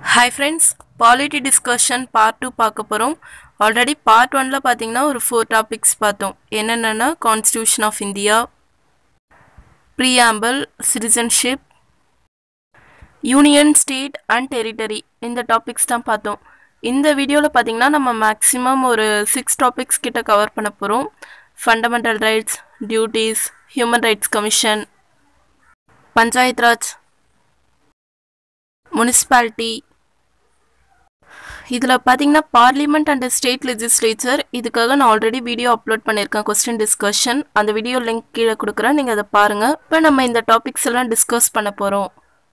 Hi friends, Polity Discussion Part 2 பார்க்க போறோம். Already Part 1ல பாத்தீங்கன்னா ஒரு 4 topics பார்த்தோம். என்னென்னன்னா Constitution of India, Preamble, Citizenship, Union, State and Territory இந்த topics தான் பார்த்தோம். இந்த வீடியோல பாத்தீங்கன்னா நம்ம maximum ஒரு 6 topics கிட்ட கவர் பண்ண போறோம். Fundamental Rights, Duties, Human Rights Commission, Panchayat Raj, Municipality, இதில் பார்த்தீங்கன்னா பார்லிமெண்ட் அண்ட் ஸ்டேட் லெஜிஸ்லேச்சர் இதுக்காக நான் ஆல்ரெடி வீடியோ அப்லோட் பண்ணியிருக்கேன் கொஸ்டின் டிஸ்கஷன் அந்த வீடியோ லிங்க் கீழே கொடுக்குறேன் நீங்கள் அதை பாருங்கள் இப்போ நம்ம இந்த டாபிக்ஸ் எல்லாம் டிஸ்கஸ் பண்ண போகிறோம்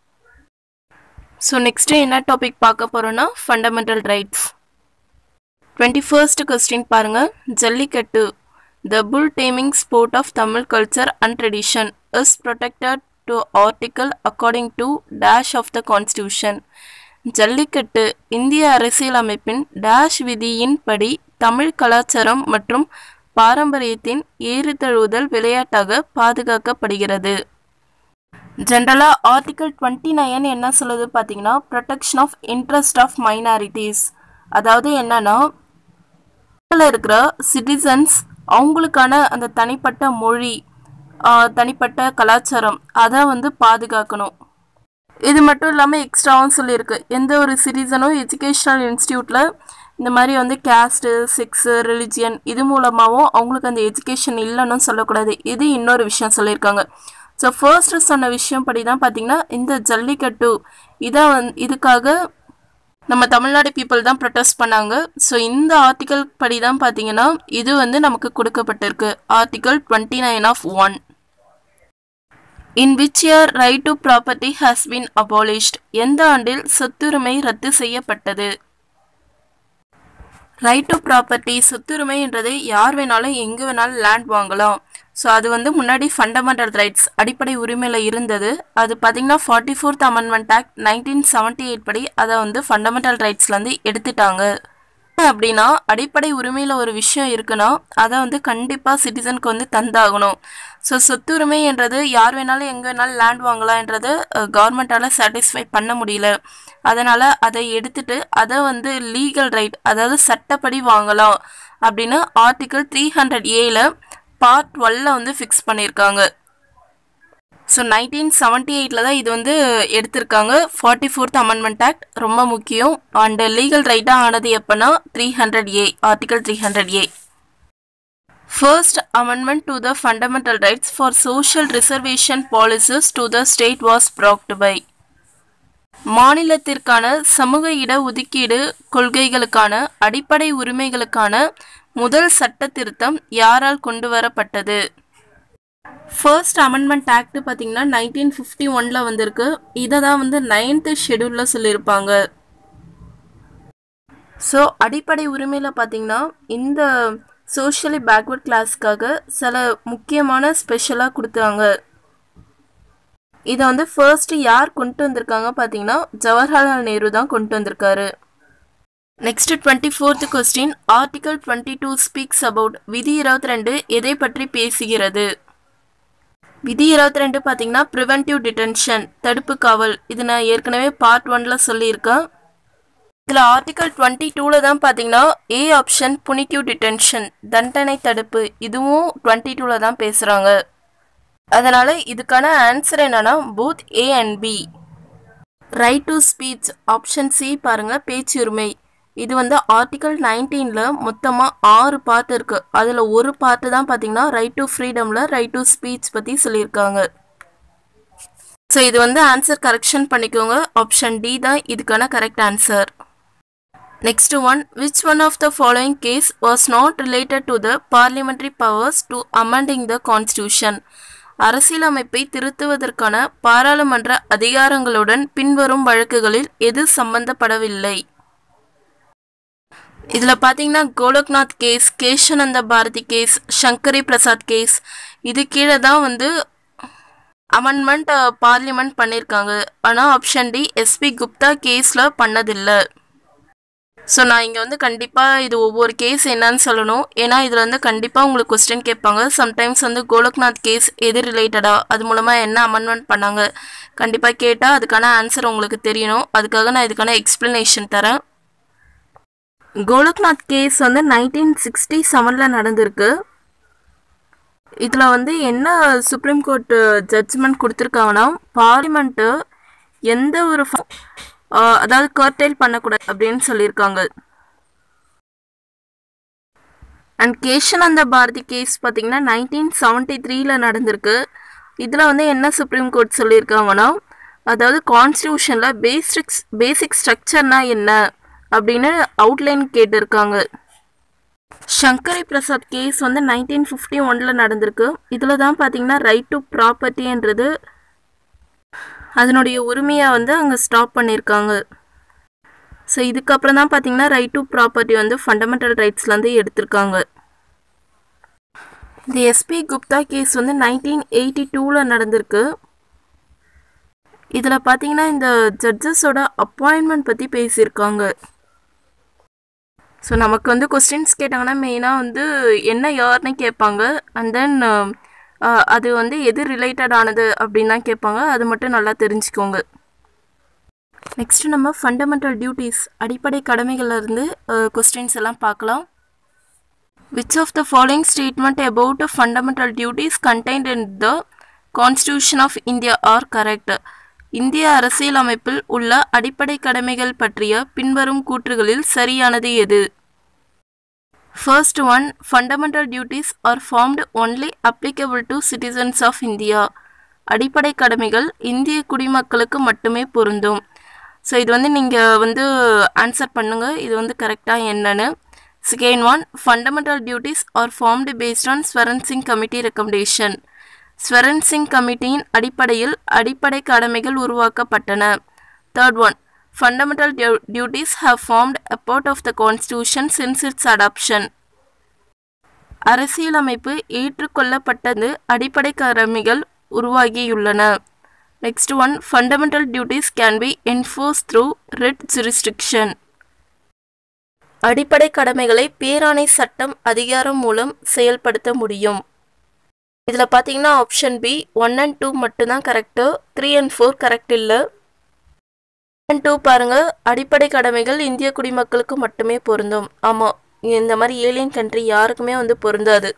ஸோ நெக்ஸ்ட்டு என்ன டாபிக் பார்க்க போகிறோன்னா ஃபண்டமெண்டல் ரைட்ஸ் 21st கொஸ்டின் பாருங்கள் Jallikattu the bull taming sport of Tamil culture and tradition is protected to article according to dash of the constitution Jallikattu இந்திய அரசியலமைப்பின் டேஷ் விதியின் படி தமிழ் கலாச்சாரம் மற்றும் பாரம்பரியத்தின் ஏறுதழுவுதல் விளையாட்டாக பாதுகாக்கப்படுகிறது ஜென்ரலா ஆர்டிகல் 29 என்ன சொல்லுது பார்த்தீங்கன்னா protection of interest of minorities அதாவது என்னன்னா இருக்கிற சிட்டிசன்ஸ் அவங்களுக்கான அந்த தனிப்பட்ட மொழி தனிப்பட்ட கலாச்சாரம் அதை பாதுகாக்கணும் இது மட்டும் இல்லாமல் எக்ஸ்ட்ராவும் சொல்லியிருக்கு எந்த ஒரு சிட்டிசனும் எஜுகேஷ்னல் இன்ஸ்டியூட்டில் இந்த மாதிரி கேஸ்ட்டு செக்ஸு ரிலிஜியன் இது மூலமாகவும் அவங்களுக்கு அந்த எஜுகேஷன் இல்லைன்னு சொல்லக்கூடாது இது இன்னொரு விஷயம் சொல்லியிருக்காங்க ஸோ ஃபர்ஸ்ட்டு சொன்ன விஷயம் படி தான் பார்த்திங்கன்னா இந்த ஜல்லிக்கட்டு இதை இதுக்காக நம்ம தமிழ்நாடு பீப்புள் தான் ப்ரொட்டஸ்ட் பண்ணாங்க ஸோ இந்த ஆர்டிக்கல் படி தான் பார்த்திங்கன்னா இது நமக்கு கொடுக்கப்பட்டிருக்கு article 29 of 1 In which year right to property has been abolished? எந்த ஆண்டில் சொத்துரிமை ரத்து செய்யப்பட்டது ரைட் டு ப்ராப்பர்ட்டி சொத்துரிமை என்றது யார் வேணாலும் எங்கே வேணாலும் லேண்ட் வாங்கலாம் ஸோ அது முன்னாடி ஃபண்டமெண்டல் ரைட்ஸ் அடிப்படை உரிமையில் இருந்தது அது பார்த்தீங்கன்னா 44th Amendment Act 1978 படி அதை ஃபண்டமெண்டல் ரைட்ஸ்லேருந்து எடுத்துட்டாங்க அப்படின்னா அடிப்படை உரிமையில் ஒரு விஷயம் இருக்குன்னா அதை கண்டிப்பாக சிட்டிசனுக்கு தந்தாகணும் ஸோ சொத்துரிமை என்றது யார் வேணாலும் எங்கே வேணாலும் லேண்ட் வாங்கலாம்ன்றது கவர்மெண்ட்டால் சாட்டிஸ்ஃபை பண்ண முடியல அதனால் அதை எடுத்துட்டு அதை லீகல் ரைட் அதாவது சட்டப்படி வாங்கலாம் அப்படின்னு ஆர்டிக்கல் 300A பார்ட் 12ல் ஃபிக்ஸ் பண்ணியிருக்காங்க ஸோ 1978 தான் இது எடுத்திருக்காங்க 44th Amendment Act ரொம்ப முக்கியம் அண்ட் லீகல் ரைட்டாக ஆனது எப்போனா 300A article 300A First amendment to the fundamental rights for social reservation policies to the state was brought by மாநிலத்திற்கான சமூக இட ஒதுக்கீடு கொள்கைகளுக்கான அடிப்படை உரிமைகளுக்கான முதல் சட்ட திருத்தம் யாரால் கொண்டு வரப்பட்டது ஃபர்ஸ்ட் அமெண்ட்மெண்ட் ஆக்ட் பார்த்தீங்கன்னா 1951 வந்திருக்கு இதை தான் 9th ஷெடியூலில் சொல்லியிருப்பாங்க ஸோ அடிப்படை உரிமையில் பார்த்தீங்கன்னா இந்த சோஷியலி பேக்வர்ட் கிளாஸ்க்காக சில முக்கியமான ஸ்பெஷலாக கொடுத்தாங்க இதை ஃபர்ஸ்ட் யார் கொண்டு வந்திருக்காங்க பார்த்தீங்கன்னா ஜவஹர்லால் நேரு தான் கொண்டு வந்திருக்காரு next 24th question article 22 speaks about விதி 22 எதை பற்றி பேசுகிறது விதி 22 பார்த்தீங்கன்னா ப்ரிவென்டிவ் டிடென்ஷன் தடுப்பு காவல் இது நான் ஏற்கனவே பார்ட் 1ல் சொல்லியிருக்கேன் இதில் ஆர்டிகல் 22 தான் பார்த்தீங்கன்னா ஏ ஆப்ஷன் புனிட்டிவ் டிடென்ஷன் தண்டனை தடுப்பு இதுவும் 22 தான் பேசுகிறாங்க அதனால் இதுக்கான ஆன்சர் என்னன்னா both A and B right to speech option C பாருங்கள் பேச்சுரிமை இது ஆர்டிகல் 19ல் மொத்தமாக 6 பார்ட் இருக்குது அதில் ஒரு பார்ட்டு தான் பார்த்தீங்கன்னா ரைட் டு ஃப்ரீடமில் ரைட் டு ஸ்பீச் பற்றி சொல்லியிருக்காங்க ஸோ இது ஆன்சர் கரெக்ஷன் பண்ணிக்கோங்க ஆப்ஷன் டி தான் இதுக்கான correct answer next one which one of the following case was not related to the parliamentary powers to amending the constitution அரசியலமைப்பை திருத்துவதற்கான பாராளுமன்ற அதிகாரங்களுடன் பின்வரும் வழக்குகளில் எது சம்பந்தப்படவில்லை இதில் பார்த்தீங்கன்னா Golaknath case Kesavananda Bharati case Shankari Prasad case இது கீழே தான் அமெண்ட்மெண்ட் பார்லிமெண்ட் பண்ணியிருக்காங்க ஆனால் ஆப்ஷன் டி எஸ்பி குப்தா கேஸில் பண்ணதில்லை ஸோ நான் இங்கே வந்து கண்டிப்பாக இது ஒவ்வொரு கேஸ் என்னன்னு சொல்லணும். ஏன்னா இதில் வந்து கண்டிப்பாக உங்களுக்கு கொஸ்டின் கேட்பாங்க. சம்டைம்ஸ் வந்து கோலக்நாத் கேஸ் எது ரிலேட்டடாக, அது மூலமாக என்ன அமெண்ட்மெண்ட் பண்ணாங்க, கண்டிப்பாக கேட்டால் அதுக்கான ஆன்சர் உங்களுக்கு தெரியணும். அதுக்காக நான் இதுக்கான எக்ஸ்ப்ளனேஷன் தரேன். கோலக்நாத் கேஸ் வந்து 1967 நடந்திருக்கு. இதில் வந்து என்ன சுப்ரீம் கோர்ட் ஜட்ஜ்மெண்ட் கொடுத்துருக்காங்கன்னா, பார்லிமெண்ட்டு எந்த ஒரு அதாவது கர்டைல் பண்ணக்கூடாது அப்படின்னு சொல்லியிருக்காங்க. அண்ட் கேஷானந்த பாரதி கேஸ் பார்த்தீங்கன்னா 1973 நடந்திருக்கு. இதில் வந்து என்ன சுப்ரீம் கோர்ட் சொல்லியிருக்காங்கன்னா, அதாவது கான்ஸ்டியூஷனில் பேசிக் ஸ்ட்ரக்சர்னா என்ன அப்படின்னு அவுட்லைன் கேட்டிருக்காங்க. சங்கரி பிரசாத் கேஸ் வந்து 1951 நடந்திருக்கு. இதில் தான் பார்த்தீங்கன்னா ரைட் டு ப்ராப்பர்ட்டின்றது அதனுடைய உரிமையை வந்து அங்கே ஸ்டாப் பண்ணியிருக்காங்க. ஸோ இதுக்கப்புறம் தான் பார்த்தீங்கன்னா ரைட் டு ப்ராப்பர்ட்டி வந்து ஃபண்டமெண்டல் ரைட்ஸ்லேருந்து எடுத்திருக்காங்க. இந்த எஸ்பி குப்தா கேஸ் வந்து 1982 நடந்திருக்கு. இதில் பார்த்தீங்கன்னா இந்த ஜட்ஜஸோட அப்பாயின்மெண்ட் பற்றி பேசியிருக்காங்க. ஸோ நமக்கு வந்து கொஸ்டின்ஸ் கேட்டாங்கன்னா மெயினாக வந்து என்ன யாருன்னு கேட்பாங்க. அண்ட் தென் அது வந்து எது ரிலேட்டட் ஆனது அப்படின்னு தான் கேட்பாங்க. அது மட்டும் நல்லா தெரிஞ்சுக்கோங்க. நெக்ஸ்ட்டு நம்ம ஃபண்டமெண்டல் டியூட்டிஸ் அடிப்படை கடமைகள்லேருந்து கொஸ்டின்ஸ் எல்லாம் பார்க்கலாம். Which of the following statement about fundamental duties contained in the constitution of India are correct? இந்திய அரசியலமைப்பில் உள்ள அடிப்படை கடமைகள் பற்றிய பின்வரும் கூற்றுகளில் சரியானது எது? First one, fundamental duties are formed only applicable to citizens of India. அடிப்படை கடமைகள் இந்திய குடிமக்களுக்கு மட்டுமே பொருந்தும். ஸோ இது வந்து நீங்கள் வந்து ஆன்சர் பண்ணுங்கள், இது வந்து கரெக்டாக என்னன்னு. Second one, fundamental duties are formed based on Swaran Singh committee recommendation. Swaran Singh கமிட்டியின் அடிப்படையில் அடிப்படை கடமைகள் உருவாக்கப்பட்டன. Third one, fundamental duties have formed a part of the constitution since its adoption. அரசியலமைப்பு ஏற்றுக்கொள்ளப்பட்டது அடிப்படை கடமைகள் உருவாகியுள்ளன. Next one, fundamental duties can be enforced through writ jurisdiction. அடிப்படை கடமைகளை பேராணை சட்டம் அதிகாரம் மூலம் செயல்படுத்த முடியும். இதில் பார்த்தீங்கன்னா ஆப்ஷன் பி 1 and 2 மட்டும்தான் கரெக்டு, 3 and 4 கரெக்ட் இல்லை. 2 பாருங்க, அடிப்படை கடமைகள் இந்திய குடிமக்களுக்கு மட்டுமே பொருந்தும். ஆமாம், இந்த மாதிரி ஏலியன் கண்ட்ரி யாருக்குமே வந்து பொருந்தாது.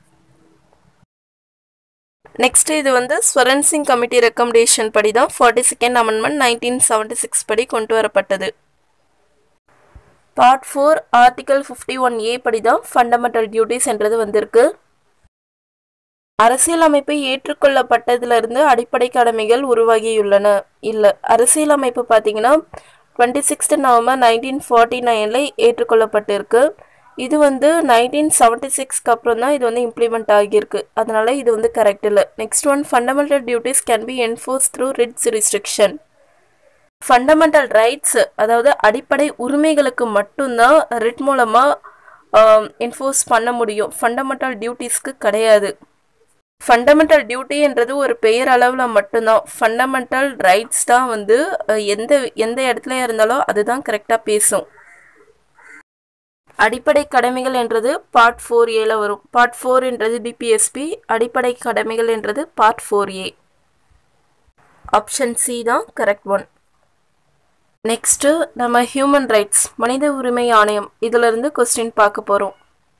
நெக்ஸ்ட் இது வந்து ஸ்வரன் சிங் கமிட்டி ரெக்கமெண்டேஷன் படி தான் 42nd அமெண்ட்மெண்ட் 1976 படி கொண்டு வரப்பட்டது. பார்ட் 4 ஆர்டிகல் 51A படி தான் ஃபண்டமெண்டல் டியூட்டிஸ் என்றது வந்திருக்கு. அரசியலமைப்பு ஏற்றுக்கொள்ளப்பட்டதிலிருந்து அடிப்படை கடமைகள் உருவாகியுள்ளன. இல்லை, அரசியலமைப்பு பார்த்தீங்கன்னா 26th November 1949 ஏற்றுக்கொள்ளப்பட்டிருக்கு. இது வந்து 1976க்கு அப்புறம் தான் இது வந்து இம்ப்ளிமெண்ட் ஆகியிருக்கு. அதனால இது வந்து கரெக்ட் இல்லை. Next one, fundamental duties can be enforce through writ jurisdiction. Fundamental rights அதாவது அடிப்படை உரிமைகளுக்கு மட்டும்தான் ரிட் மூலமாக என்ஃபோர்ஸ் பண்ண முடியும், ஃபண்டமெண்டல் டியூட்டிஸ்க்கு கிடையாது. ஃபண்டமெண்டல் டியூட்டி என்றது ஒரு பெயர் அளவில் மட்டும்தான். ஃபண்டமெண்டல் ரைட்ஸ் தான் வந்து எந்த இடத்துல இருந்தாலும் அதுதான் கரெக்டாக பேசும். அடிப்படை கடமைகள் என்றது பார்ட் 4A வரும். பார்ட் 4 என்றது டிபிஎஸ்பி, அடிப்படை கடமைகள் என்றது பார்ட் 4A. ஆப்ஷன் சி தான் கரெக்ட் ஒன். நெக்ஸ்ட்டு நம்ம ஹியூமன் ரைட்ஸ் மனித உரிமை ஆணையம் இதிலிருந்து கொஸ்டின் பார்க்க போகிறோம்.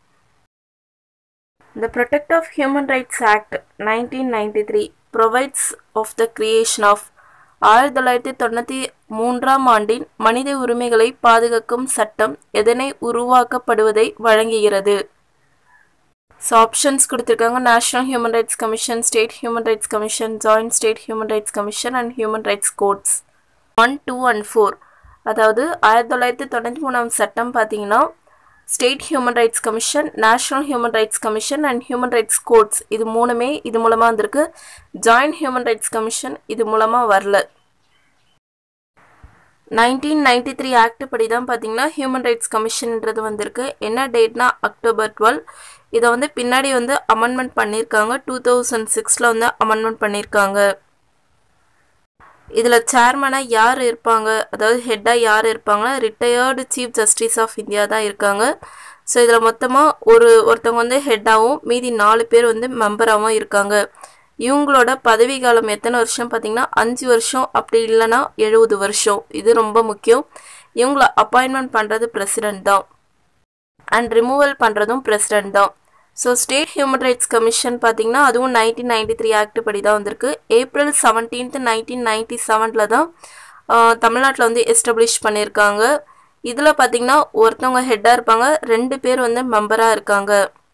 The Protect of Human Rights Act 1993 provides of the creation of 1993 ஆண்டின் மனித உரிமைகளை பாதுகாக்கும் சட்டம் எதனை உருவாக்கப்படுவதை வழங்குகிறது. ஸோ ஆப்ஷன்ஸ் கொடுத்துருக்காங்க. National human rights commission, state human rights commission, joint state human rights commission and human rights courts 1, 2 and 4. அதாவது 1993 சட்டம் பார்த்தீங்கன்னா state human rights commission, national human rights commission and human rights courts இது மூணுமே இது மூலமாக வந்திருக்கு. Joint human rights commission இது மூலமாக வரல. 1993 ஆக்ட் படி தான் பார்த்தீங்கன்னா ஹியூமன் ரைட்ஸ் கமிஷன்ன்றது வந்திருக்கு. என்ன டேட்னா October 12. இதை வந்து பின்னாடி வந்து அமெண்ட்மெண்ட் பண்ணியிருக்காங்க. 2006 வந்து அமெண்ட்மெண்ட் பண்ணியிருக்காங்க. இதில் சேர்மனாக யார் இருப்பாங்க, அதாவது ஹெட்டாக யார் இருப்பாங்கன்னா retired chief justice of India தான் இருக்காங்க. ஸோ இதில் மொத்தமாக ஒருத்தவங்க வந்து ஹெட்டாகவும் மீதி 4 பேர் வந்து மெம்பராகவும் இருக்காங்க. இவங்களோட பதவி காலம் எத்தனை வருஷம் பார்த்தீங்கன்னா 5 வருஷம், அப்படி இல்லைன்னா 70 வருஷம். இது ரொம்ப முக்கியம். இவங்கள அப்பாயின்மெண்ட் பண்ணுறது பிரசிடென்ட் தான் அண்ட் ரிமூவல் பண்ணுறதும் பிரசிடென்ட் தான். So state human rights commission பார்த்தீங்கன்னா அதுவும் 1993 ஆக்ட் படி தான் வந்திருக்கு. April 17, 1997 தான் தமிழ்நாட்டில் வந்து எஸ்டாப்ளிஷ் பண்ணியிருக்காங்க. இதில் பார்த்தீங்கன்னா ஒருத்தவங்க ஹெட்டாக இருப்பாங்க, 2 பேர் வந்து மெம்பராக இருக்காங்க.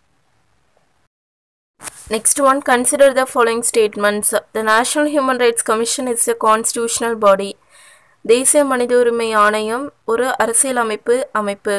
Next one, consider the following statements. The National Human Rights Commission is a constitutional body. தேசிய மனித உரிமை ஆணையம் ஒரு அரசியல் அமைப்பு.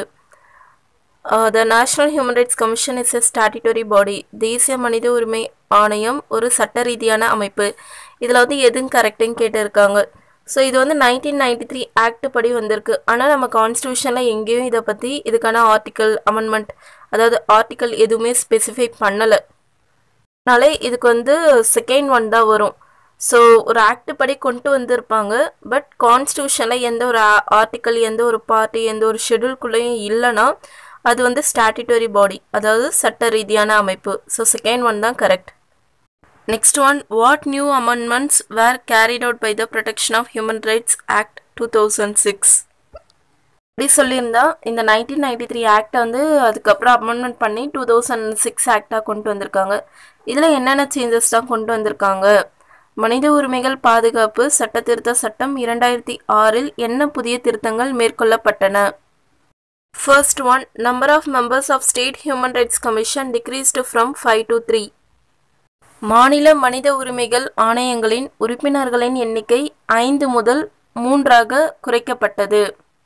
The National Human Rights Commission is a statutory body. தேசிய மனித உரிமை ஆணையம் ஒரு சட்ட ரீதியான அமைப்பு. இதில் வந்து எதுவும் கரெக்டுன்னு கேட்டிருக்காங்க. ஸோ இது வந்து 1993 ஆக்ட் படி வந்திருக்கு. ஆனால் நம்ம கான்ஸ்டியூஷனில் எங்கேயும் இதை பற்றி இதுக்கான அமெண்ட்மெண்ட் அதாவது ஆர்டிக்கல் எதுவுமே ஸ்பெசிஃபை பண்ணலை. அதனால இதுக்கு வந்து செகண்ட் ஒன் தான் வரும். ஸோ ஒரு ஆக்ட் படி கொண்டு வந்திருப்பாங்க, பட் கான்ஸ்டியூஷனில் எந்த ஒரு ஆர்டிக்கல், எந்த ஒரு பார்ட்டி, எந்த ஒரு ஷெடியூல்குள்ளேயும் இல்லைன்னா அது வந்து ஸ்டாட்யூட்டரி பாடி, அதாவது சட்ட ரீதியான அமைப்பு. ஸோ செகண்ட் ஒன் தான் correct. Next one, what new amendments were carried out by the protection of human rights act 2006. அப்படி சொல்லியிருந்தா இந்த 1993 ஆக்டை வந்து அதுக்கப்புறம் அமெண்ட்மெண்ட் பண்ணி 2006 ஆக்டாக கொண்டு வந்திருக்காங்க. இதில் என்னென்ன சேஞ்சஸ் தான் கொண்டு வந்திருக்காங்க? மனித உரிமைகள் பாதுகாப்பு சட்ட திருத்த சட்டம் 2006 என்ன புதிய திருத்தங்கள் மேற்கொள்ளப்பட்டன? First one, number of members of State Human Rights Commission decreased from 5 to 3. மாநில மனித உரிமைகள் ஆணையங்களின் உறுப்பினர்களின் எண்ணிக்கை 5 முதல் 3 குறைக்கப்பட்டது.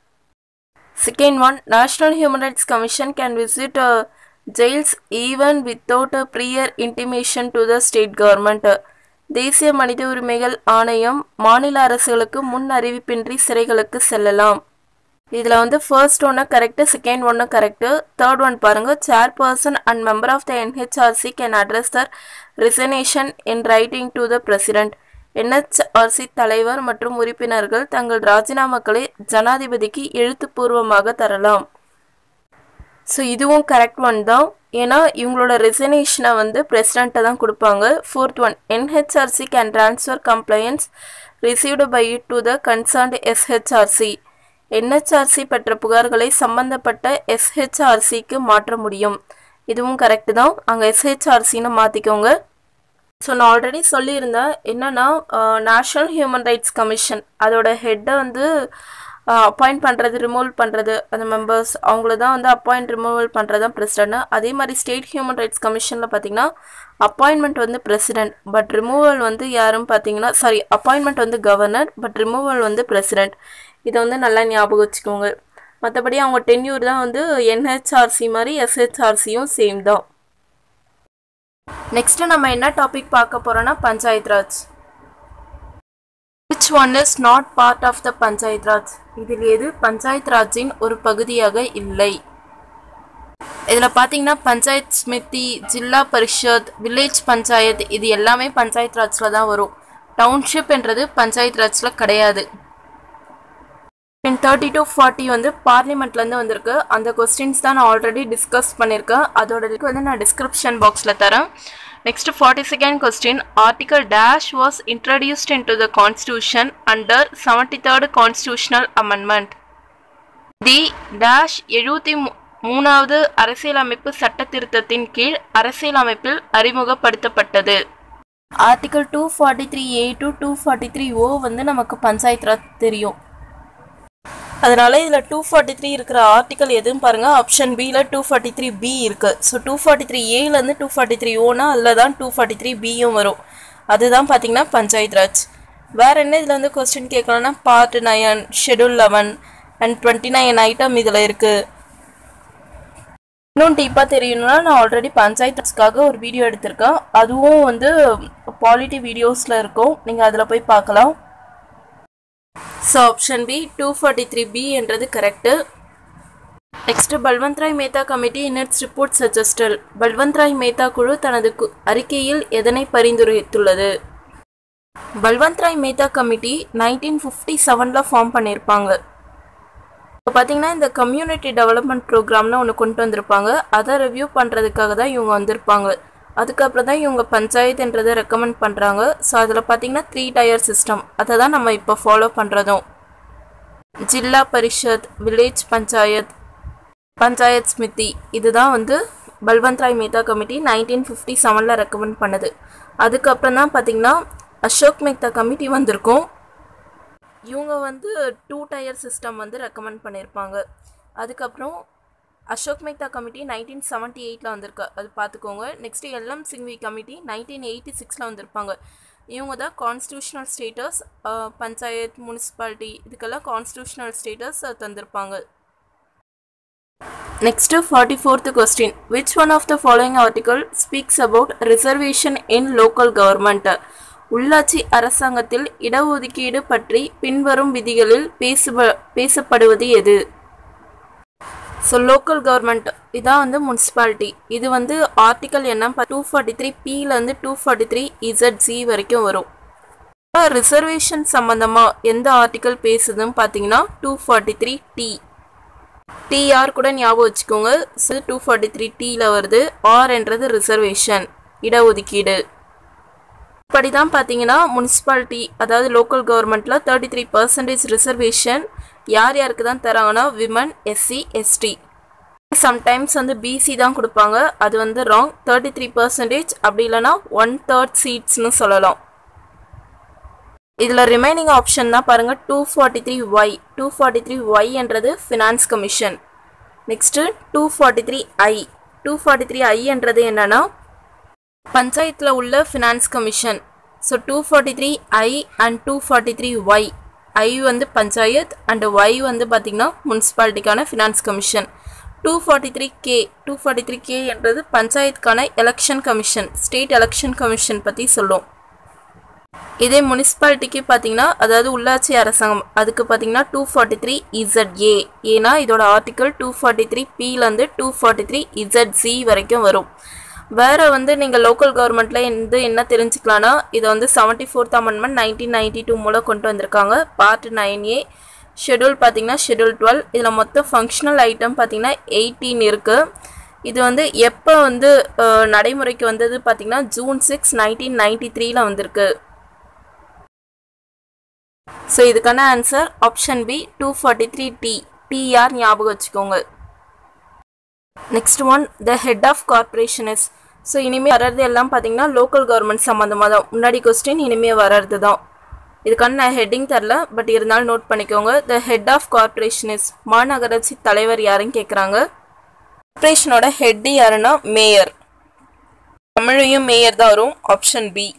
Second one, National Human Rights Commission can visit jails even without a prior intimation to the state government. தேசிய மனித உரிமைகள் ஆணையம் மாநில அரசுகளுக்கு முன் அறிவிப்பின்றி சிறைகளுக்கு செல்லலாம். இதில் வந்து ஃபர்ஸ்ட் ஒன்று கரெக்டு, செகண்ட் ஒன்று கரெக்டு, தேர்ட் ஒன் பாருங்கள். Chairperson and member of the NHRC can address their resignation in writing to the president. NHRC தலைவர் மற்றும் உறுப்பினர்கள் தங்கள் ராஜினாமாக்களை ஜனாதிபதிக்கு எழுத்துப்பூர்வமாக தரலாம். ஸோ இதுவும் கரெக்ட் ஒன் தான், ஏன்னா இவங்களோட ரெசினேஷனை வந்து பிரசிடெண்ட்டை தான் கொடுப்பாங்க. Fourth one, NHRC can transfer complaints received by it to the concerned SHRC. NHRC பெற்ற புகார்களை சம்பந்தப்பட்ட SHRCக்கு மாற்ற முடியும். இதுவும் கரெக்டு தான், அங்கே SHRCன்னு மாற்றிக்கோங்க. ஸோ நான் ஆல்ரெடி சொல்லியிருந்தேன் என்னென்னா நேஷ்னல் ஹியூமன் ரைட்ஸ் கமிஷன் அதோட ஹெட்டை வந்து அப்பாயிண்ட் பண்ணுறது, ரிமூவல் பண்ணுறது, அந்த மெம்பர்ஸ் அவங்கள தான் வந்து அப்பாயிண்ட் ரிமூவல் பண்ணுறது தான் பிரசிடென்ட். அதே மாதிரி ஸ்டேட் ஹியூமன் ரைட்ஸ் கமிஷனில் பார்த்தீங்கன்னா அப்பாயின்மெண்ட் வந்து பிரசிடென்ட், பட் ரிமூவல் வந்து யாரும் பார்த்தீங்கன்னா அப்பாயின்மெண்ட் வந்து கவர்னர், பட் ரிமூவல் வந்து பிரசிடென்ட். இதை வந்து நல்லா ஞாபகம் வச்சுக்கோங்க. மற்றபடி அவங்க டென்யூர் தான் வந்து NHRC மாதிரி SHRCயும் சேம் தான். நெக்ஸ்ட்டு நம்ம என்ன டாபிக் பார்க்க போகிறோன்னா panchayat Raj. Which one is not part of the panchayat Raj? இதில் எது பஞ்சாயத் ராஜின் ஒரு பகுதியாக இல்லை? இதில் பார்த்தீங்கன்னா பஞ்சாயத் ஸ்மிருதி, ஜில்லா பரிஷத், வில்லேஜ் பஞ்சாயத் இது எல்லாமே பஞ்சாயத் ராஜில் தான் வரும். டவுன்ஷிப் என்றது பஞ்சாயத் ராஜில் கிடையாது. 30 to 40 வந்து பார்லிமெண்ட்லேருந்து வந்திருக்கு. அந்த கொஸ்டின்ஸ் தான் நான் ஆல்ரெடி டிஸ்கஸ் பண்ணியிருக்கேன். அதோட லிங்க் வந்து நான் டிஸ்கிரிப்ஷன் பாக்ஸில் தரேன். Next 42nd question, Article Dash was introduced into the Constitution under 73rd Constitutional Amendment. The Dash 73வது அரசியலமைப்பு சட்ட திருத்தத்தின் கீழ் அரசியலமைப்பில் அறிமுகப்படுத்தப்பட்டது. Article 243A to 243O வந்து நமக்கு பஞ்சாயத் ராஜ் தெரியும். அதனால இதில் 243 இருக்கிற ஆர்டிக்கல் எதுன்னு பாருங்கள். ஆப்ஷன் பியில் 243B இருக்குது. ஸோ 243Aலேருந்து 243Oனா அதில் தான் 243Bயும் வரும். அதுதான் பார்த்தீங்கன்னா பஞ்சாயத் ராஜ். வேறு என்ன இதில் வந்து கொஸ்டின் கேட்கலாம்னா பார்ட் 9, ஷெடியூல் 11 அண்ட் 29 ஐட்டம் இதில் இருக்குது. இன்னும் டீப்பாக தெரியணும்னா நான் ஆல்ரெடி பஞ்சாயத் ராஜ்க்காக ஒரு வீடியோ எடுத்திருக்கேன். அதுவும் வந்து பாலிட்டி வீடியோஸில் இருக்கும், நீங்கள் அதில் போய் பார்க்கலாம். ஸோ ஆப்ஷன் பி 243B என்றது correct. Next Balwant Rai Mehta committee in its report suggested. Balwant Rai Mehta குழு தனது அறிக்கையில் எதனை பரிந்துரைத்துள்ளது? பல்வந்த் ராய் மேத்தா கமிட்டி 1957ல் ஃபார்ம் பண்ணியிருப்பாங்க. இப்போ பார்த்தீங்கன்னா இந்த கம்யூனிட்டி டெவலப்மெண்ட் ப்ரோக்ராம்னு ஒன்று கொண்டு வந்திருப்பாங்க. அதை ரிவ்யூ பண்ணுறதுக்காக தான் இவங்க வந்திருப்பாங்க. அதுக்கப்புறம் தான் இவங்க பஞ்சாயத்துன்றதை ரெக்கமெண்ட் பண்ணுறாங்க. ஸோ அதில் பார்த்தீங்கன்னா 3 டயர் சிஸ்டம், அதை தான் நம்ம இப்போ ஃபாலோ பண்ணுறதும். ஜில்லா பரிஷத், வில்லேஜ் பஞ்சாயத், பஞ்சாயத் ஸ்மிதி, இதுதான் வந்து பல்வந்த் ராய் மேத்தா கமிட்டி 1957ல் ரெக்கமெண்ட் பண்ணுது. அதுக்கப்புறம் தான் பார்த்தீங்கன்னா அசோக் மேத்தா கமிட்டி வந்திருக்கும். இவங்க வந்து 2 டயர் சிஸ்டம் வந்து ரெக்கமெண்ட் பண்ணியிருப்பாங்க. அதுக்கப்புறம் அசோக் மேத்தா கமிட்டி 1978ல் வந்திருக்கு, அது பார்த்துக்கோங்க. நெக்ஸ்ட்டு எல்எம் சிங்வி கமிட்டி 1986ல் வந்திருப்பாங்க. இவங்க தான் கான்ஸ்டியூஷனல் ஸ்டேட்டஸ், பஞ்சாயத், முனிசிபாலிட்டி இதுக்கெல்லாம் கான்ஸ்டியூஷனல் ஸ்டேட்டஸ் தந்திருப்பாங்க. Next 44th question, which one of the following article speaks about reservation in local government? உள்ளாட்சி அரசாங்கத்தில் இடஒதுக்கீடு பற்றி பின்வரும் விதிகளில் பேசப்படுவது எது? ஸோ லோக்கல் கவர்மெண்ட் இதான் வந்து முனிசிபாலிட்டி. இது வந்து ஆர்டிக்கல் என்ன 243Pலேருந்து 243ZC வரைக்கும் வரும். இப்போ ரிசர்வேஷன் சம்மந்தமாக எந்த ஆர்டிக்கல் பேசுதுன்னு பார்த்தீங்கன்னா 243T. டிஆர் கூட ஞாபகம் வச்சுக்கோங்க. 243Tல வருது. ஆர் என்றது ரிசர்வேஷன், இடஒதுக்கீடு. இப்படி தான் பார்த்தீங்கன்னா முனிசிபாலிட்டி அதாவது லோக்கல் கவர்மெண்ட்டில் 33% ரிசர்வேஷன் யார் யாருக்கு தான் தராங்கன்னா விமன், எஸ்சி, எஸ்டி. சம்டைம்ஸ் வந்து பிசி தான் கொடுப்பாங்க, அது வந்து ராங். 33% அப்படி இல்லைனா 1/3 சீட்ஸ்னு சொல்லலாம். இதில் ரிமைனிங் ஆப்ஷன் தான் பாருங்கள் 243Y. 243Y என்றது finance commission. Next 243I. 243I என்றது என்னன்னா பஞ்சாயத்தில் உள்ள finance commission. So 243I and 243Y. I வந்து பஞ்சாயத் அண்ட் Y வந்து பார்த்திங்கன்னா முனிசிபாலிட்டிக்கான ஃபினான்ஸ் கமிஷன். 243K. 243K என்றது பஞ்சாயத்துக்கான election commission, state election commission பற்றி சொல்லும். இதே முனிசிபாலிட்டிக்கு பார்த்தீங்கன்னா அதாவது உள்ளாட்சி அரசாங்கம், அதுக்கு பார்த்தீங்கன்னா 243ZA. ஏன்னா இதோட ஆர்டிக்கல் 243Pலேருந்து 243ZC வரைக்கும் வரும். வேறு வந்து நீங்கள் லோக்கல் கவர்மெண்ட்டில் என்ன தெரிஞ்சுக்கலான்னா இதை வந்து 74th அமெண்ட்மெண்ட் 1992 மூலம் கொண்டு வந்திருக்காங்க. பார்ட் 9A ஷெடியூல் பார்த்தீங்கன்னா ஷெடியூல் 12. இதில் மொத்தம் ஃபங்க்ஷனல் ஐட்டம் பார்த்தீங்கன்னா 18 இருக்குது. இது வந்து எப்போ வந்து நடைமுறைக்கு வந்தது பார்த்தீங்கன்னா June 6, 1993ல் வந்திருக்கு. ஸோ இதுக்கான answer option B 243T. TR ஞாபகம் வச்சுக்கோங்க. Next one, the head of corporation is. So இனிமேல் வர்றது எல்லாம் பார்த்தீங்கன்னா லோக்கல் கவர்மெண்ட் சம்மந்தமாக தான். முன்னாடி கொஸ்டின் இனிமேல் வர்றது தான். இதுக்கான நான் ஹெட்டிங் தரல, பட் இருந்தாலும் நோட் பண்ணிக்கோங்க. The head of corporation is. மாநகராட்சி தலைவர் யாருன்னு கேட்குறாங்க. கார்பரேஷனோட ஹெட் யாருன்னா மேயர். தமிழையும் மேயர் தான் வரும். Option B.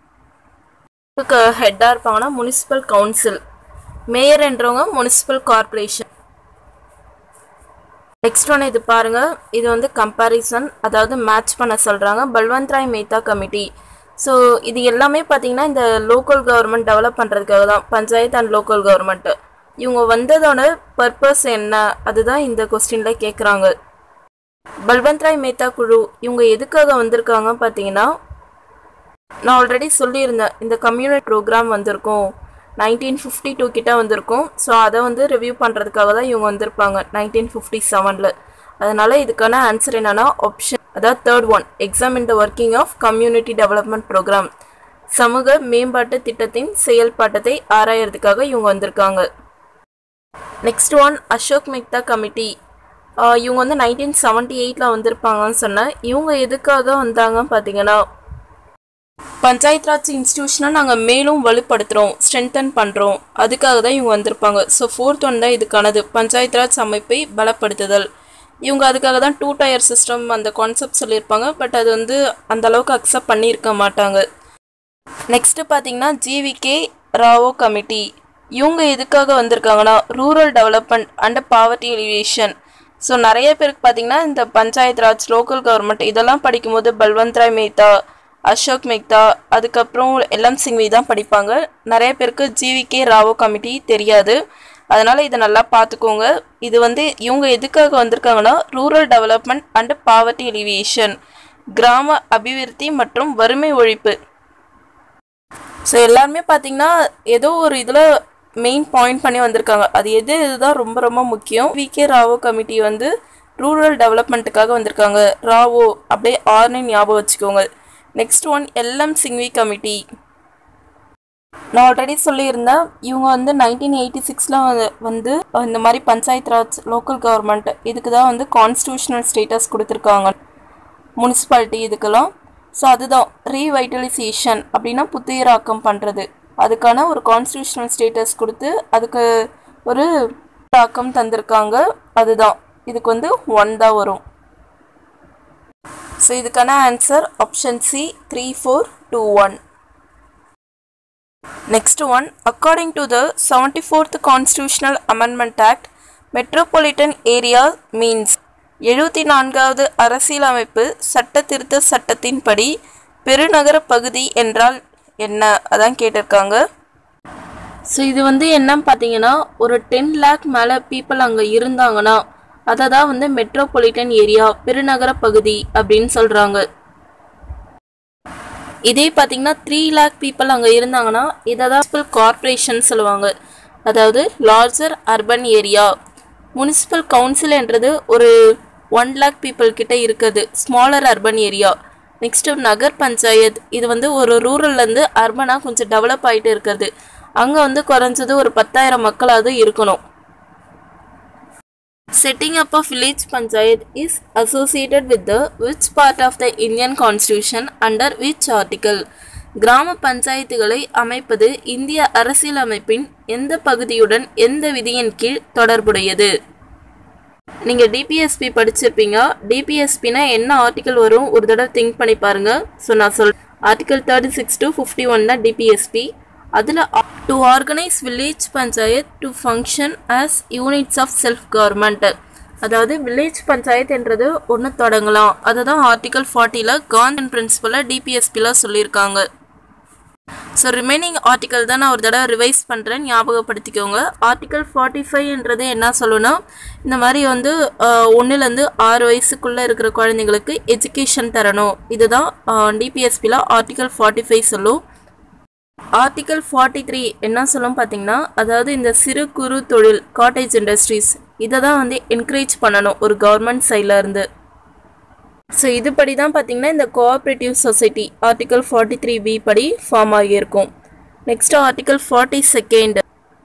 ஹெட்டாக இருப்பாங்கன்னா முனிசிபல் கவுன்சில். மேயர் என்றவங்க முனிசிபல் கார்பரேஷன். நெக்ஸ்ட் ஒன் இது பாருங்க, இது வந்து கம்பேரிசன், அதாவது மேட்ச் பண்ண சொல்கிறாங்க. பல்வந்த் ராய் மேத்தா கமிட்டி. ஸோ இது எல்லாமே பார்த்தீங்கன்னா இந்த லோக்கல் கவர்மெண்ட் டெவலப் பண்ணுறதுக்காக தான், பஞ்சாயத்து அண்ட் லோக்கல் கவர்மெண்ட்டு. இவங்க வந்ததோட பர்பஸ் என்ன, அதுதான் இந்த கொஸ்டினில் கேட்குறாங்க. பல்வந்த் ராய் மேத்தா குழு இவங்க எதுக்காக வந்திருக்காங்க பார்த்தீங்கன்னா, நான் ஆல்ரெடி சொல்லியிருந்தேன் இந்த கம்யூனிட்டி ப்ரோக்ராம் வந்திருக்கும் 1952 கிட்ட வந்திருக்கும். ஸோ அதை வந்து ரிவ்யூ பண்ணுறதுக்காக தான் இவங்க வந்திருப்பாங்க 1957ல். அதனால் இதுக்கான ஆன்சர் என்னென்னா ஆப்ஷன், அதாவது third one, examine the working of community development programme. சமூக மேம்பாட்டு திட்டத்தின் செயல்பாட்டத்தை ஆராயறதுக்காக இவங்க வந்திருக்காங்க. Next one, Ashok Mehta committee. இவங்க வந்து 1978ல் வந்திருப்பாங்கன்னு சொன்னேன். இவங்க எதுக்காக வந்தாங்கன்னு பார்த்தீங்கன்னா, பஞ்சாயத் ராஜ் இன்ஸ்டிடியூஷனை நாங்கள் மேலும் வலுப்படுத்துகிறோம், ஸ்ட்ரென்தன் பண்ணுறோம், அதுக்காக தான் இவங்க வந்திருப்பாங்க. ஸோ ஃபோர்த் ஒன் தான் இதுக்கானது, பஞ்சாயத் ராஜ் அமைப்பை பலப்படுத்துதல். இவங்க அதுக்காக தான் 2 டயர் சிஸ்டம் அந்த கான்செப்ட் சொல்லியிருப்பாங்க. பட் அது வந்து அந்த அளவுக்கு அக்செப்ட் பண்ணியிருக்க மாட்டாங்க. நெக்ஸ்ட்டு பார்த்தீங்கன்னா ஜிவிகே ராவோ கமிட்டி. இவங்க எதுக்காக வந்திருக்காங்கன்னா rural development and poverty alleviation. So நிறைய பேருக்கு பார்த்தீங்கன்னா இந்த பஞ்சாயத் ராஜ், லோக்கல் கவர்மெண்ட் இதெல்லாம் படிக்கும்போது பல்வந்த் ராய் மேத்தா, அசோக் மேத்தா, அதுக்கப்புறம் எல்எம் சிங்வி தான் படிப்பாங்க. நிறைய பேருக்கு ஜிவிகே ராவோ கமிட்டி தெரியாது. அதனால் இதை நல்லா பார்த்துக்கோங்க. இது வந்து இவங்க எதுக்காக வந்திருக்காங்கன்னா rural development and poverty alleviation, கிராம அபிவிருத்தி மற்றும் வறுமை ஒழிப்பு. ஸோ எல்லாருமே பார்த்தீங்கன்னா ஏதோ ஒரு இதில் மெயின் பாயிண்ட் பண்ணி வந்திருக்காங்க. அது இதுதான் ரொம்ப ரொம்ப முக்கியம். விகே ராவோ கமிட்டி வந்து ரூரல் டெவலப்மெண்ட்டுக்காக வந்திருக்காங்க. ராவோ அப்படியே ஆர்னு ஞாபகம் வச்சுக்கோங்க. Next one LM Singhvi committee. நான் ஆல்ரெடி சொல்லியிருந்தேன், இவங்க வந்து 1986 வந்து இந்த மாதிரி பஞ்சாயத்து ராஜ் லோக்கல் கவர்மெண்ட் இதுக்கு தான் வந்து கான்ஸ்டியூஷனல் ஸ்டேட்டஸ் கொடுத்துருக்காங்க, முனிசிபாலிட்டி இதுக்கெல்லாம். ஸோ அதுதான் ரீவைட்டலைசேஷன் அப்படின்னா புத்துயிராக்கம் பண்ணுறது. அதுக்கான ஒரு கான்ஸ்டியூஷனல் ஸ்டேட்டஸ் கொடுத்து அதுக்கு ஒரு ஆக்கம் தந்திருக்காங்க. அதுதான் இதுக்கு வந்து 1 தான் வரும். ஸோ இதுக்கான answer option C 3421. Next one, according to the 74th Constitutional Amendment Act, Metropolitan Area means 74வது அரசியலமைப்பு சட்ட திருத்த சட்டத்தின்படி பெருநகர பகுதி என்றால் என்ன, அதான் கேட்டிருக்காங்க. ஸோ இது வந்து என்னன்னு பார்த்தீங்கன்னா, ஒரு 10 lakh மேலே பீப்புள் அங்கே இருந்தாங்கன்னா அதை தான் வந்து மெட்ரோபாலிட்டன் ஏரியா பெருநகர பகுதி அப்படின்னு சொல்கிறாங்க. இதே பார்த்தீங்கன்னா 3 lakh பீப்புள் அங்கே இருந்தாங்கன்னா இதை தான் முனிசிபல் கார்பரேஷன் சொல்லுவாங்க, அதாவது லார்ஜர் அர்பன் ஏரியா. முனிசிபல் கவுன்சில்ன்றது ஒரு 1 lakh பீப்புள் கிட்ட இருக்குது, smaller urban area. Next nagar panchayat, இது வந்து ஒரு ரூரல்லேருந்து அர்பனாக கொஞ்சம் டெவலப் ஆகிட்டு இருக்கிறது. அங்கே வந்து குறைஞ்சது ஒரு 10,000 மக்களாவது இருக்கணும். Setting up of village panchayat is associated with the which part of the Indian Constitution under which article? கிராம பஞ்சாயத்துகளை அமைப்பது இந்திய அரசியலமைப்பின் எந்த பகுதியுடன் எந்த விதியின் கீழ் தொடர்புடையது? நீங்கள் டிபிஎஸ்பி படிச்சிருப்பீங்க. டிபிஎஸ்பினா என்ன ஆர்டிக்கல் வரும் ஒரு தடவை திங்க் பண்ணி பாருங்க. ஸோ நான் ஆர்டிக்கல் 36 to 51 தான் டிபிஎஸ்பி. அதில் to organise village panchayat to function as units of self government, அதாவது வில்லேஜ் பஞ்சாயத்துன்றது ஒன்று தொடங்கலாம். அதை தான் ஆர்டிக்கல் 40ல் காந்தியன் பிரின்சிபலில் டிபிஎஸ்பியில் சொல்லியிருக்காங்க. ஸோ ரிமைனிங் ஆர்டிக்கல் தான் நான் ஒரு தடவை ரிவைஸ் பண்ணுறேன், ஞாபகப்படுத்திக்கோங்க. ஆர்டிக்கல் 45 என்ன சொல்லணும்னா, இந்த மாதிரி வந்து 1லேருந்து 6 வயசுக்குள்ளே இருக்கிற குழந்தைங்களுக்கு எஜுகேஷன் தரணும். இதுதான் டிபிஎஸ்பியில் ஆர்டிக்கல் 45 சொல்லும். ஆர்டிக்கல் 43 என்ன சொல்லும் பார்த்தீங்கன்னா, அதாவது இந்த சிறு குறு தொழில் காட்டேஜ் இண்டஸ்ட்ரீஸ் இதை தான் வந்து என்கரேஜ் பண்ணணும் ஒரு கவர்மெண்ட் சைடில் இருந்து. ஸோ இதுபடி தான் பார்த்தீங்கன்னா இந்த கோஆப்ரேட்டிவ் சொசைட்டி ஆர்டிக்கல் 43B படி ஃபார்ம் ஆகியிருக்கும். நெக்ஸ்ட் ஆர்டிக்கல் 42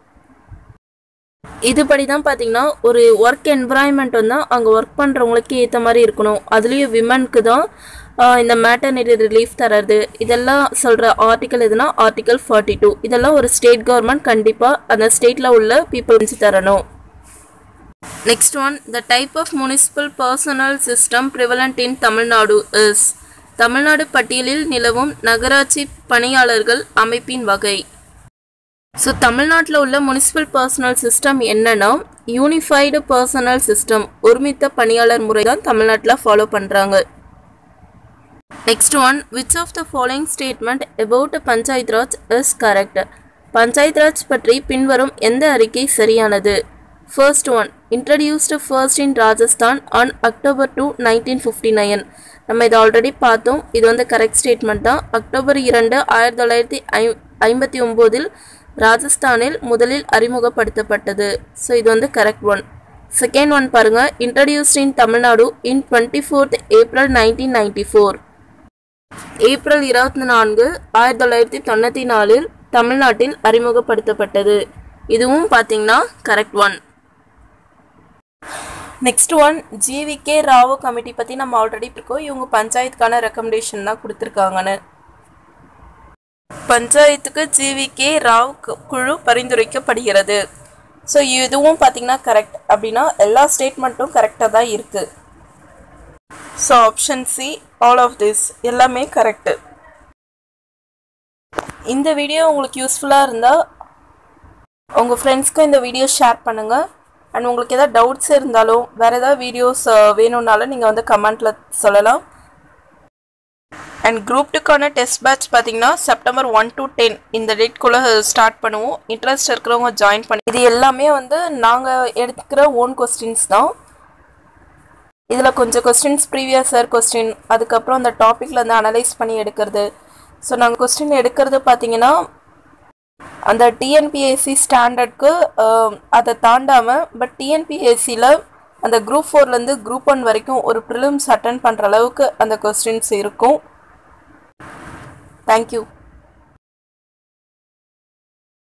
இதுபடி தான் பார்த்தீங்கன்னா ஒரு ஒர்க் என்விரான்மெண்ட் வந்து அங்கே ஒர்க் பண்ணுறவங்களுக்கு ஏற்ற மாதிரி இருக்கணும். அதுலேயும் விமனுக்கு தான் இந்த மேட்டர்னிட்டி ரிலீஃப் தரது இதெல்லாம் சொல்கிற ஆர்டிக்கல் எதுனா ஆர்டிக்கல் 42. இதெல்லாம் ஒரு ஸ்டேட் கவர்மெண்ட் கண்டிப்பாக அந்த ஸ்டேட்டில் உள்ள பீப்புள்ஸ் தரணும். Next one, the type of municipal personnel system prevalent in Tamil Nadu is. Tamil Nadu பட்டியலில் நிலவும் நகராட்சி பணியாளர்கள் அமைப்பின் வகை. ஸோ தமிழ்நாட்டில் உள்ள முனிசிபல் பர்சனல் சிஸ்டம் என்னன்னா, யூனிஃபைடு பர்சனல் சிஸ்டம், ஒருமித்த பணியாளர் முறை தான் தமிழ்நாட்டில் ஃபாலோ பண்ணுறாங்க. Next one, which of the following statement about Panchayat Raj is correct? Panchayat Raj பற்றி பின்வரும் எந்த அறிக்கை சரியானது? First one, introduced first in Rajasthan on October 2, 1959. நம்ம இதை ஆல்ரெடி பார்த்தோம். இது வந்து கரெக்ட் ஸ்டேட்மெண்ட் தான். அக்டோபர் 2, 1959 ராஜஸ்தானில் முதலில் அறிமுகப்படுத்தப்பட்டது. ஸோ இது வந்து கரெக்ட் ஒன். செகண்ட் ஒன் பாருங்க, introduced in Tamil Nadu in 24th April 1994. April 24, 1994 தமிழ்நாட்டில் அறிமுகப்படுத்தப்பட்டது. இதுவும் பார்த்தீங்கன்னா correct one. Next one, GVK Rao committee பற்றி நம்ம ஆல்ரெடி இருக்கோம். இவங்க பஞ்சாயத்துக்கான ரெக்கமெண்டேஷன் தான் கொடுத்துருக்காங்கன்னு. பஞ்சாயத்துக்கு ஜிவிகே ராவ் குழு பரிந்துரைக்கப்படுகிறது. ஸோ இதுவும் பார்த்தீங்கன்னா கரெக்ட். அப்படின்னா எல்லா ஸ்டேட்மெண்ட்டும் கரெக்டாக தான் இருக்குது. So option C all of this எல்லாமே கரெக்டு. இந்த வீடியோ உங்களுக்கு யூஸ்ஃபுல்லாக இருந்தால் உங்கள் ஃப்ரெண்ட்ஸ்க்கும் இந்த வீடியோ ஷேர் பண்ணுங்கள். அண்ட் உங்களுக்கு எதாவது டவுட்ஸ் இருந்தாலும் வேறு ஏதாவது வீடியோஸ் வேணும்னாலும் நீங்கள் வந்து கமெண்ட்டில் சொல்லலாம். அண்ட் குரூப் 2க்கான டெஸ்ட் பேட்ச் பார்த்தீங்கன்னா செப்டம்பர் 1 to 10 இந்த டேட்குள்ளே ஸ்டார்ட் பண்ணுவோம். இன்ட்ரெஸ்ட் இருக்கிறவங்க ஜாயின் பண்ணி, இது எல்லாமே வந்து நாங்கள் எடுத்துக்கிற ஓன் கொஸ்டின்ஸ் தான். இதில் கொஞ்சம் கொஸ்டின்ஸ் ப்ரீவியஸ் இயர் கொஸ்டின், அதுக்கப்புறம் அந்த டாப்பிக்கில் வந்து அனலைஸ் பண்ணி எடுக்கிறது, ஸோ நாங்கள் கொஸ்டின் எடுக்கிறது பார்த்தீங்கன்னா அந்த டிஎன்பிஎஸ்சி ஸ்டாண்டர்ட்க்கு அதை தாண்டாமல் பட் டிஎன்பிஎஸ்சியில் அந்த குரூப் 4லேருந்து குரூப் 1 வரைக்கும் ஒரு ப்ரிலிம்ஸ் அட்டன் பண்ணுற அளவுக்கு அந்த கொஸ்டின்ஸ் இருக்கும். தேங்க்யூ.